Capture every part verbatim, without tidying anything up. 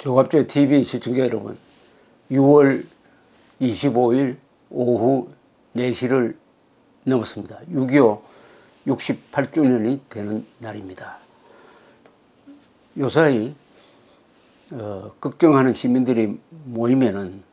종합제 티비 시청자 여러분, 유월 이십오일 오후 네 시를 넘었습니다. 육이오 육십팔 주년이 되는 날입니다. 요사이 어, 걱정하는 시민들이 모이면은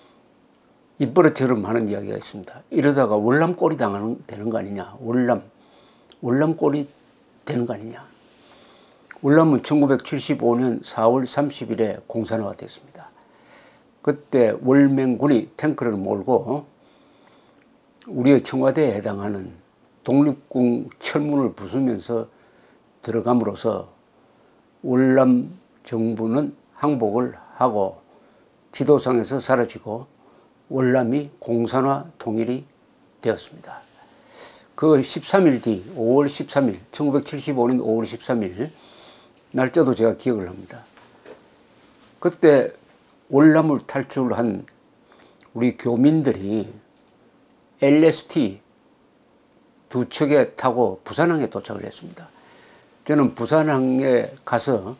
입버릇처럼 하는 이야기가 있습니다. 이러다가 월남꼴이 당하는 되는 거 아니냐, 월남 월남꼴이 되는 거 아니냐. 월남은 천구백칠십오년 사월 삼십일에 공산화가 됐습니다. 그때 월맹군이 탱크를 몰고 우리의 청와대에 해당하는 독립궁 철문을 부수면서 들어감으로써 월남 정부는 항복을 하고 지도상에서 사라지고 월남이 공산화 통일이 되었습니다. 그 십삼일 뒤 오월 십삼일 천구백칠십오년 오월 십삼일 날짜도 제가 기억을 합니다. 그때 월남을 탈출한 우리 교민들이 엘에스티 두 척에 타고 부산항에 도착을 했습니다. 저는 부산항에 가서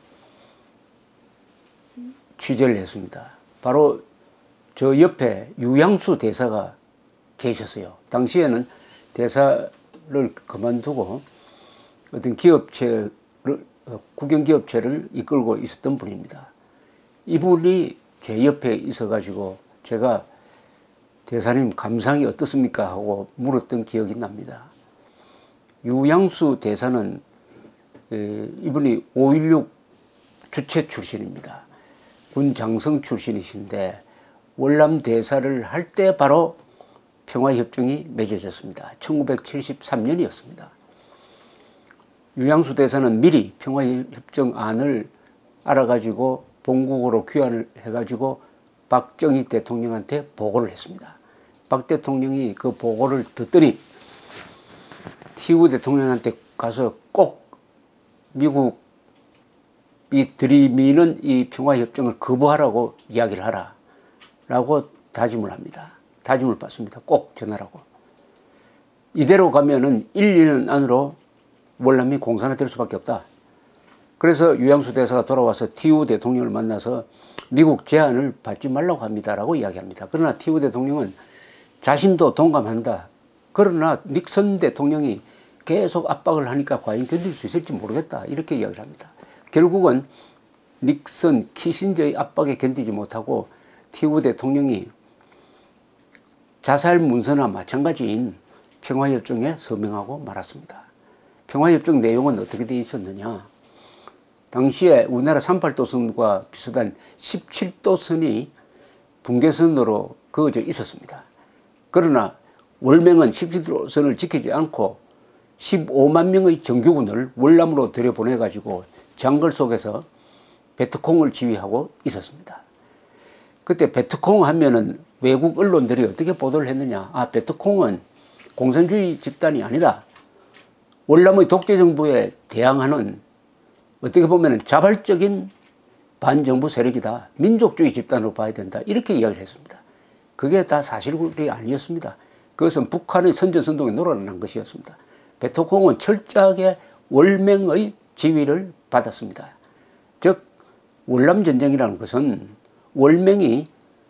취재를 했습니다. 바로 저 옆에 유양수 대사가 계셨어요. 당시에는 대사를 그만두고 어떤 기업체를, 국영기업체를 이끌고 있었던 분입니다. 이분이 제 옆에 있어가지고 제가 대사님 감상이 어떻습니까? 하고 물었던 기억이 납니다. 유양수 대사는 이분이 오일육 주체 출신입니다. 군 장성 출신이신데 월남 대사를 할 때 바로 평화협정이 맺어졌습니다. 천구백칠십삼년이었습니다. 유양수 대사는 미리 평화협정안을 알아가지고 본국으로 귀환을 해가지고 박정희 대통령한테 보고를 했습니다. 박 대통령이 그 보고를 듣더니 티우 대통령한테 가서 꼭 미국이 들이미는 이 평화협정을 거부하라고 이야기를 하라 라고 다짐을 합니다. 다짐을 받습니다. 꼭 전하라고. 이대로 가면은 일, 이 년 안으로 월남이 공산화될 수밖에 없다. 그래서 유양수 대사가 돌아와서 티우 대통령을 만나서 미국 제안을 받지 말라고 합니다라고 이야기합니다. 그러나 티우 대통령은 자신도 동감한다. 그러나 닉슨 대통령이 계속 압박을 하니까 과연 견딜 수 있을지 모르겠다. 이렇게 이야기를 합니다. 결국은 닉슨, 키신저의 압박에 견디지 못하고 티우 대통령이 자살 문서나 마찬가지인 평화협정에 서명하고 말았습니다. 평화협정 내용은 어떻게 되어 있었느냐. 당시에 우리나라 삼십팔 도선과 비슷한 십칠 도선이 분계선으로 그어져 있었습니다. 그러나 월맹은 십칠 도선을 지키지 않고 십오만 명의 정규군을 월남으로 들여보내가지고 장걸 속에서 베트콩을 지휘하고 있었습니다. 그때 베트콩 하면은 외국 언론들이 어떻게 보도를 했느냐. 아, 베트콩은 공산주의 집단이 아니다. 월남의 독재정부에 대항하는 어떻게 보면 자발적인 반정부 세력이다. 민족주의 집단으로 봐야 된다. 이렇게 이야기를 했습니다. 그게 다 사실이 아니었습니다. 그것은 북한의 선전선동에 놀아난 것이었습니다. 베트콩은 철저하게 월맹의 지휘를 받았습니다. 즉 월남전쟁이라는 것은 월맹이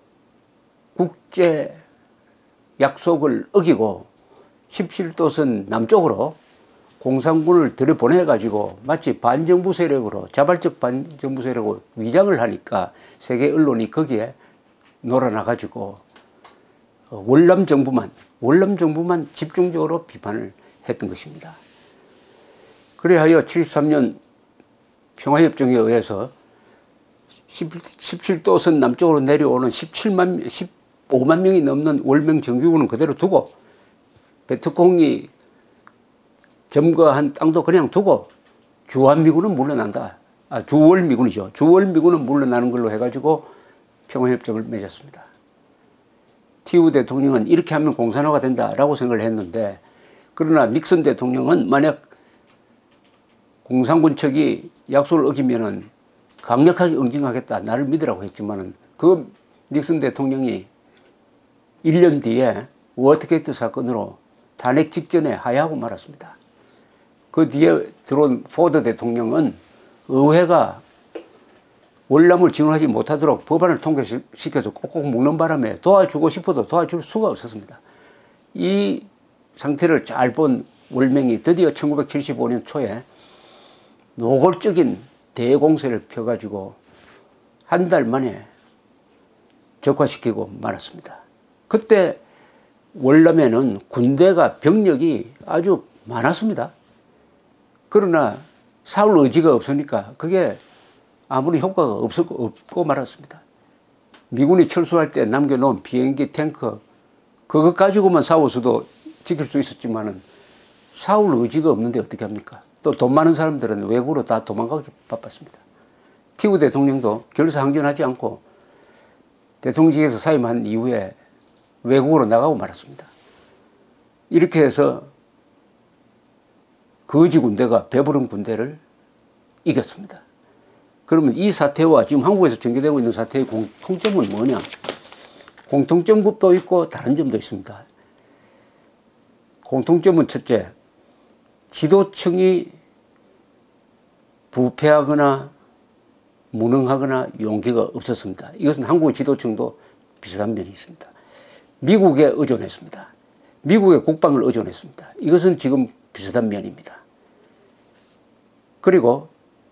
국제 약속을 어기고 십칠 도선 남쪽으로 공산군을 들여보내가지고 마치 반정부 세력으로, 자발적 반정부 세력으로 위장을 하니까 세계 언론이 거기에 놀아나가지고 월남 정부만, 월남 정부만 집중적으로 비판을 했던 것입니다. 그래하여 칠십삼년 평화협정에 의해서 십칠 도선 남쪽으로 내려오는 십칠만, 십오만 명이 넘는 월맹 정규군은 그대로 두고 베트콩이 점거한 땅도 그냥 두고 주한미군은 물러난다. 아, 주월미군이죠. 주월미군은 물러나는 걸로 해가지고 평화협정을 맺었습니다. 티우 대통령은 이렇게 하면 공산화가 된다라고 생각을 했는데, 그러나 닉슨 대통령은 만약 공산군 측이 약속을 어기면은 강력하게 응징하겠다, 나를 믿으라고 했지만은 그 닉슨 대통령이 일 년 뒤에 워터게이트 사건으로 탄핵 직전에 하야하고 말았습니다. 그 뒤에 들어온 포드 대통령은 의회가 월남을 지원하지 못하도록 법안을 통과시켜서 꼭꼭 묶는 바람에 도와주고 싶어도 도와줄 수가 없었습니다. 이 상태를 잘 본 월명이 드디어 천구백칠십오 년 초에 노골적인 대공세를 펴가지고 한 달 만에 적화시키고 말았습니다. 그때 월남에는 군대가 병력이 아주 많았습니다. 그러나 싸울 의지가 없으니까 그게 아무리 효과가 없었고, 없고 말았습니다. 미군이 철수할 때 남겨놓은 비행기, 탱크 그것 가지고만 싸워서도 지킬 수 있었지만은 싸울 의지가 없는데 어떻게 합니까? 또 돈 많은 사람들은 외국으로 다 도망가기 바빴습니다. 티우 대통령도 결사항전하지 않고 대통령직에서 사임한 이후에 외국으로 나가고 말았습니다. 이렇게 해서 거지 군대가 배부른 군대를 이겼습니다. 그러면 이 사태와 지금 한국에서 전개되고 있는 사태의 공통점은 뭐냐? 공통점도 있고 다른 점도 있습니다. 공통점은 첫째, 지도층이 부패하거나 무능하거나 용기가 없었습니다. 이것은 한국의 지도층도 비슷한 면이 있습니다. 미국에 의존했습니다. 미국의 국방을 의존했습니다. 이것은 지금 비슷한 면입니다. 그리고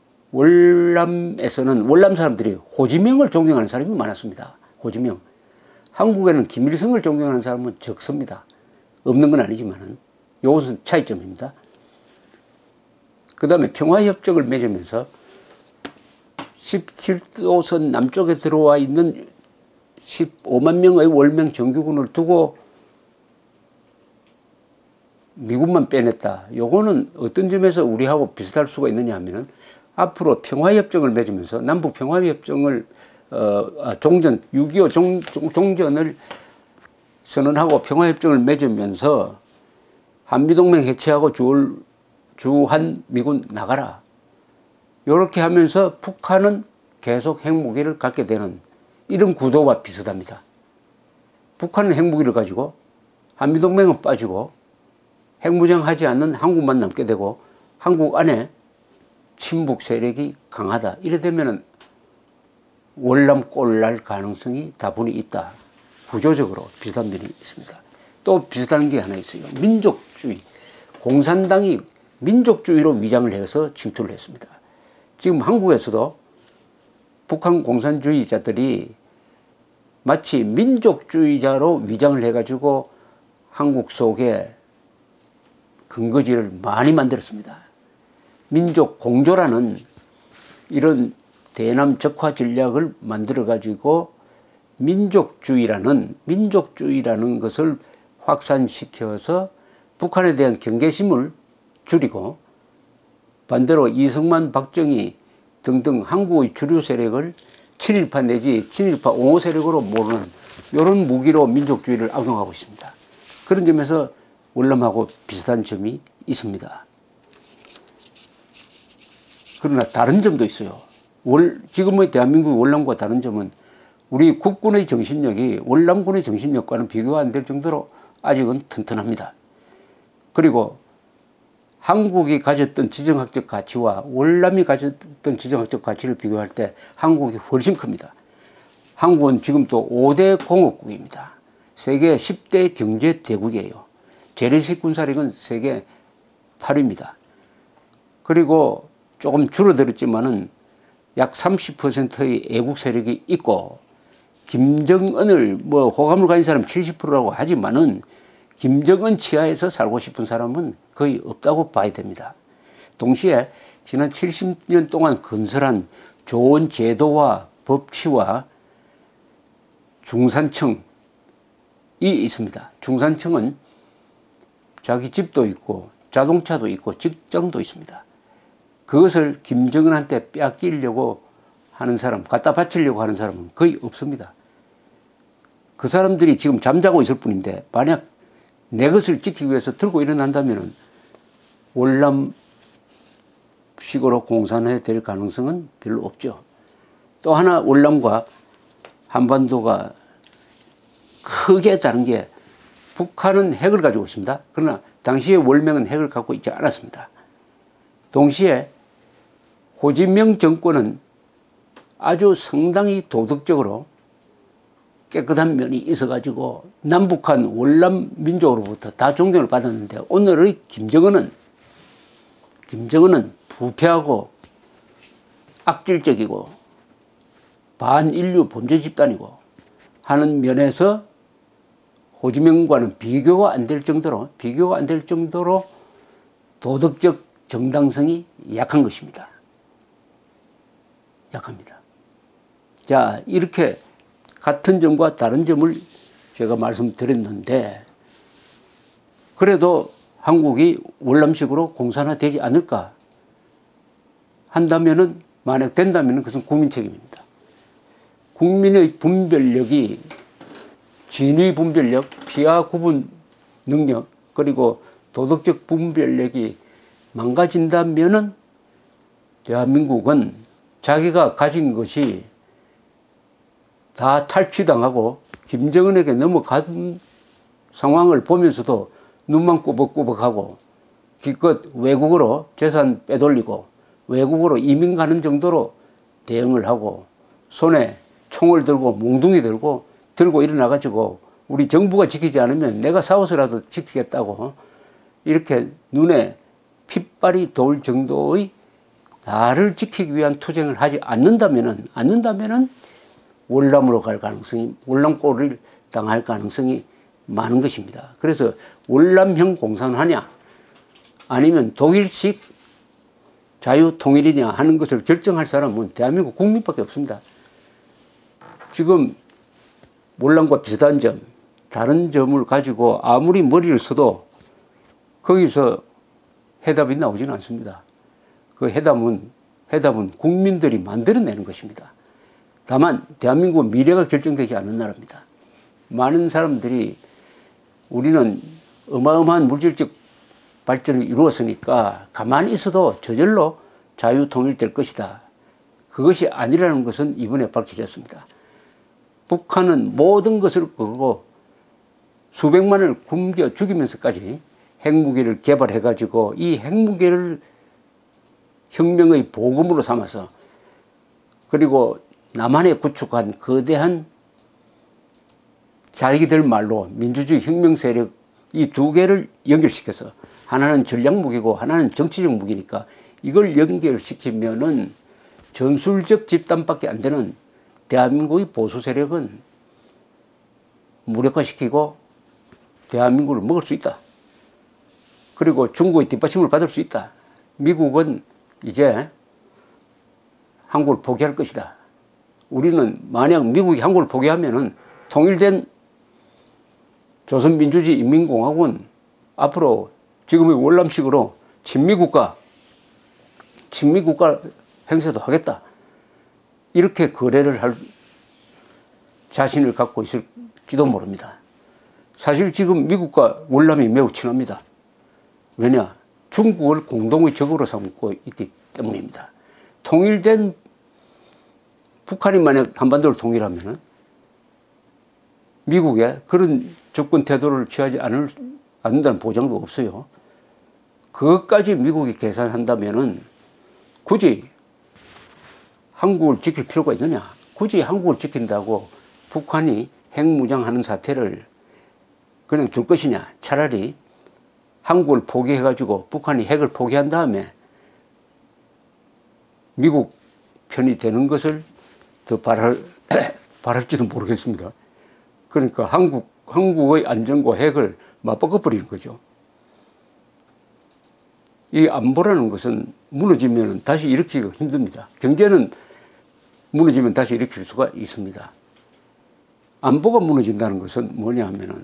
월남에서는 월남 사람들이 호지명을 존경하는 사람이 많았습니다. 호지명. 한국에는 김일성을 존경하는 사람은 적습니다. 없는 건 아니지만은 이것은 차이점입니다. 그 다음에 평화협정을 맺으면서 십칠 도선 남쪽에 들어와 있는 십오만 명의 월명 정규군을 두고 미군만 빼냈다. 요거는 어떤 점에서 우리하고 비슷할 수가 있느냐 하면은 앞으로 평화협정을 맺으면서 남북 평화협정을 어, 종전 육이오 종, 종, 종전을 선언하고 평화협정을 맺으면서 한미동맹 해체하고 주월, 주한 미군 나가라. 이렇게 하면서 북한은 계속 핵무기를 갖게 되는 이런 구도와 비슷합니다. 북한은 핵무기를 가지고 한미동맹은 빠지고 핵무장하지 않는 한국만 남게 되고 한국 안에 친북 세력이 강하다. 이래 되면은 월남 꼴날 가능성이 다분히 있다. 구조적으로 비슷한 면이 있습니다. 또 비슷한 게 하나 있어요. 민족주의. 공산당이 민족주의로 위장을 해서 침투를 했습니다. 지금 한국에서도 북한 공산주의자들이 마치 민족주의자로 위장을 해가지고 한국 속에 근거지를 많이 만들었습니다. 민족 공조라는 이런 대남 적화 전략을 만들어가지고 민족주의라는, 민족주의라는 것을 확산시켜서 북한에 대한 경계심을 줄이고 반대로 이승만, 박정희 등등 한국의 주류 세력을 친일파 내지 친일파 옹호 세력으로 모르는 이런 무기로 민족주의를 악용하고 있습니다. 그런 점에서 월남하고 비슷한 점이 있습니다. 그러나 다른 점도 있어요. 월, 지금의 대한민국 월남과 다른 점은 우리 국군의 정신력이 월남군의 정신력과는 비교가 안 될 정도로 아직은 튼튼합니다. 그리고 한국이 가졌던 지정학적 가치와 월남이 가졌던 지정학적 가치를 비교할 때 한국이 훨씬 큽니다. 한국은 지금 또 오 대 공업국입니다. 세계 십 대 경제 대국이에요. 재래식 군사력은 세계 팔 위입니다. 그리고 조금 줄어들었지만은 약 삼십 퍼센트의 애국 세력이 있고 김정은을 뭐 호감을 가진 사람 칠십 퍼센트라고 하지만은 김정은 치하에서 살고 싶은 사람은 거의 없다고 봐야 됩니다. 동시에 지난 칠십 년 동안 건설한 좋은 제도와 법치와 중산층이 있습니다. 중산층은 자기 집도 있고 자동차도 있고 직장도 있습니다. 그것을 김정은한테 빼앗기려고 하는 사람, 갖다 바치려고 하는 사람은 거의 없습니다. 그 사람들이 지금 잠자고 있을 뿐인데 만약 내 것을 지키기 위해서 들고 일어난다면 월남식으로 공산화가 될 가능성은 별로 없죠. 또 하나 월남과 한반도가 크게 다른 게 북한은 핵을 가지고 있습니다. 그러나 당시에 월명은 핵을 갖고 있지 않았습니다. 동시에 호지명 정권은 아주 상당히 도덕적으로 깨끗한 면이 있어가지고 남북한 월남 민족으로부터 다 존경을 받았는데, 오늘의 김정은은 김정은은 부패하고 악질적이고 반인류 범죄 집단이고 하는 면에서 호지명과는 비교가 안 될 정도로 비교가 안 될 정도로 도덕적 정당성이 약한 것입니다. 약합니다. 자, 이렇게 같은 점과 다른 점을 제가 말씀드렸는데, 그래도 한국이 월남식으로 공산화되지 않을까 한다면은, 만약 된다면은 그것은 국민 책임입니다. 국민의 분별력이, 진위 분별력, 피하 구분 능력, 그리고 도덕적 분별력이 망가진다면은 대한민국은 자기가 가진 것이 다 탈취당하고 김정은에게 넘어간 상황을 보면서도 눈만 꾸벅꾸벅하고 기껏 외국으로 재산 빼돌리고 외국으로 이민 가는 정도로 대응을 하고, 손에 총을 들고 몽둥이 들고 들고 일어나가지고 우리 정부가 지키지 않으면 내가 싸워서라도 지키겠다고 이렇게 눈에 핏발이 돌 정도의 나를 지키기 위한 투쟁을 하지 않는다면은 않는다면은 월남으로 갈 가능성이, 월남골을 당할 가능성이 많은 것입니다. 그래서 월남형 공산화냐 아니면 독일식 자유통일이냐 하는 것을 결정할 사람은 대한민국 국민밖에 없습니다. 지금 월남과 비슷한 점, 다른 점을 가지고 아무리 머리를 써도 거기서 해답이 나오지는 않습니다. 그 해답은, 해답은 국민들이 만들어내는 것입니다. 다만 대한민국은 미래가 결정되지 않는 나라입니다. 많은 사람들이 우리는 어마어마한 물질적 발전을 이루었으니까 가만히 있어도 저절로 자유통일될 것이다. 그것이 아니라는 것은 이번에 밝혀졌습니다. 북한은 모든 것을 걸고 수백만을 굶겨 죽이면서까지 핵무기를 개발해가지고 이 핵무기를 혁명의 보금으로 삼아서, 그리고 남한에 구축한 거대한 자기들 말로 민주주의 혁명 세력 이 두 개를 연결시켜서, 하나는 전략무기고 하나는 정치적 무기니까 이걸 연결시키면은 전술적 집단밖에 안 되는 대한민국의 보수 세력은 무력화시키고 대한민국을 먹을 수 있다. 그리고 중국의 뒷받침을 받을 수 있다. 미국은 이제 한국을 포기할 것이다. 우리는 만약 미국이 한국을 포기하면은 통일된 조선민주주의 인민공화국은 앞으로 지금의 월남식으로 친미국가, 친미국가 행세도 하겠다. 이렇게 거래를 할 자신을 갖고 있을지도 모릅니다. 사실 지금 미국과 월남이 매우 친합니다. 왜냐? 중국을 공동의 적으로 삼고 있기 때문입니다. 통일된 북한이 만약 한반도를 통일하면은 미국에 그런 접근 태도를 취하지 않을, 않는다는 보장도 없어요. 그것까지 미국이 계산한다면은 굳이 한국을 지킬 필요가 있느냐? 굳이 한국을 지킨다고 북한이 핵무장하는 사태를 그냥 둘 것이냐? 차라리 한국을 포기해가지고 북한이 핵을 포기한 다음에 미국 편이 되는 것을 더 바랄, 바랄지도 모르겠습니다. 그러니까 한국, 한국의 안전과 핵을 맞바꿔버리는 거죠. 이 안보라는 것은 무너지면 다시 일으키기가 힘듭니다. 경제는 무너지면 다시 일으킬 수가 있습니다. 안보가 무너진다는 것은 뭐냐 하면은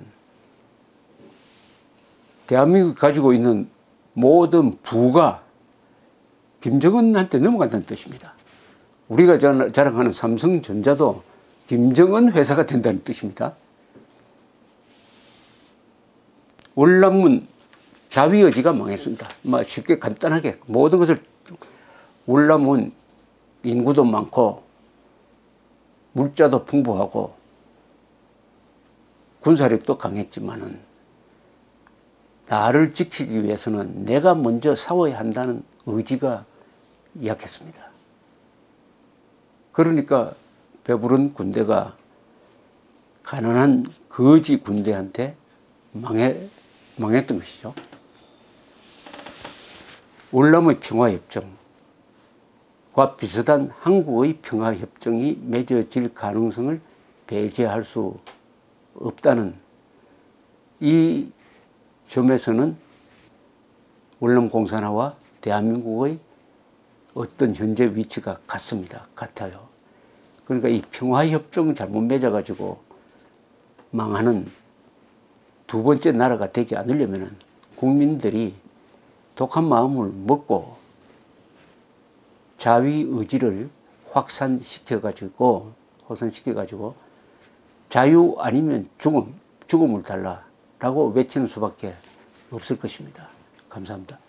대한민국이 가지고 있는 모든 부가 김정은한테 넘어간다는 뜻입니다. 우리가 자랑하는 삼성전자도 김정은 회사가 된다는 뜻입니다. 월남은 자위의지가 망했습니다. 뭐 쉽게 간단하게 모든 것을, 월남은 인구도 많고 물자도 풍부하고 군사력도 강했지만은 나를 지키기 위해서는 내가 먼저 싸워야 한다는 의지가 약했습니다. 그러니까 배부른 군대가 가난한 거지 군대한테 망해, 망했던 것이죠. 월남의 평화협정과 비슷한 한국의 평화협정이 맺어질 가능성을 배제할 수 없다는 이 점에서는 월남공산화와 대한민국의 어떤 현재 위치가 같습니다. 같아요. 그러니까 이 평화협정 잘못 맺어가지고 망하는 두 번째 나라가 되지 않으려면 국민들이 독한 마음을 먹고 자위 의지를 확산시켜가지고 확산시켜가지고 자유 아니면 죽음, 죽음을 달라라고 외치는 수밖에 없을 것입니다. 감사합니다.